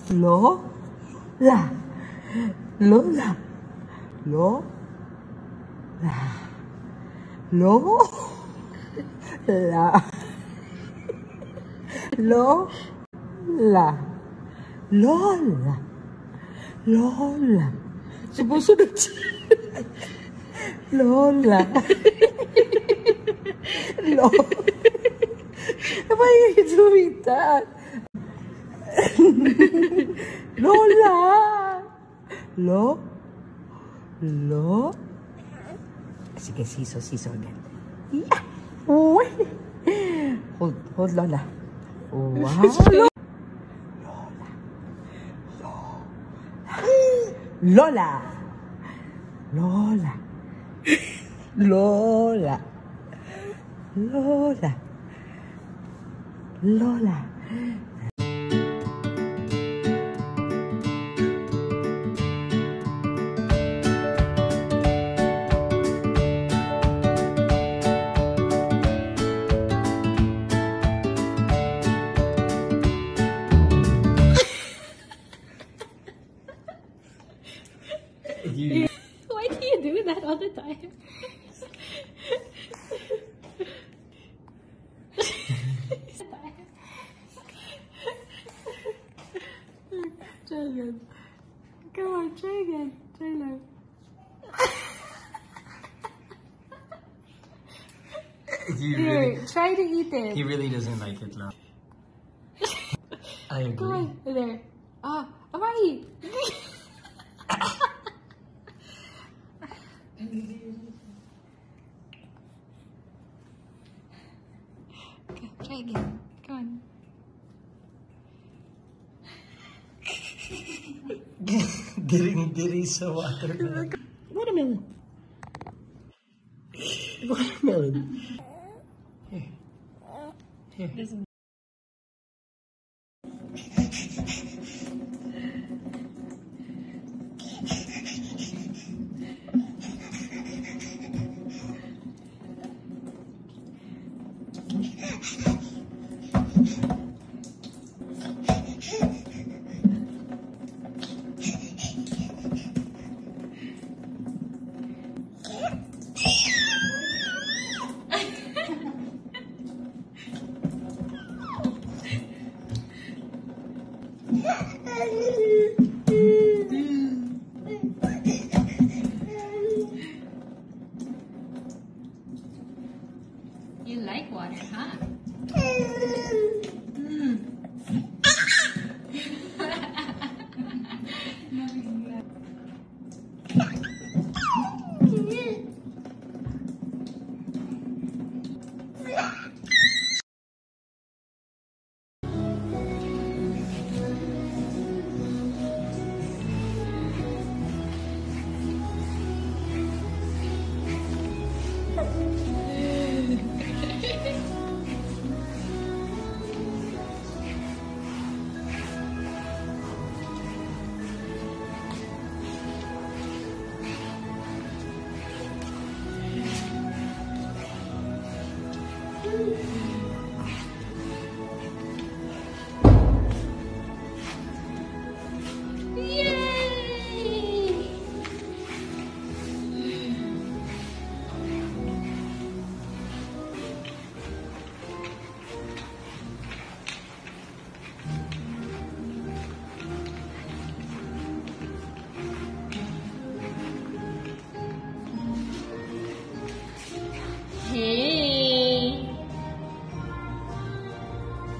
Lola. Lola. Lola. Lola. Lola. Lola. Lola. Sumusunod siya. Lola. Lola. Why are you doing that? Lola. Lo. Sige, siso again. Yeah. Hold Lola. Wow. Lola. Lola. Lola. Lola. Lola. Why do you do that all the time? Try again. Come on, try again. Try now. Here, try to eat it. He really doesn't like it, love. I agree. Come on, there. Ah, Amari. Okay, try again. Come on. Getting sa water. Watermelon. Watermelon. Here. You like water, huh? Hey.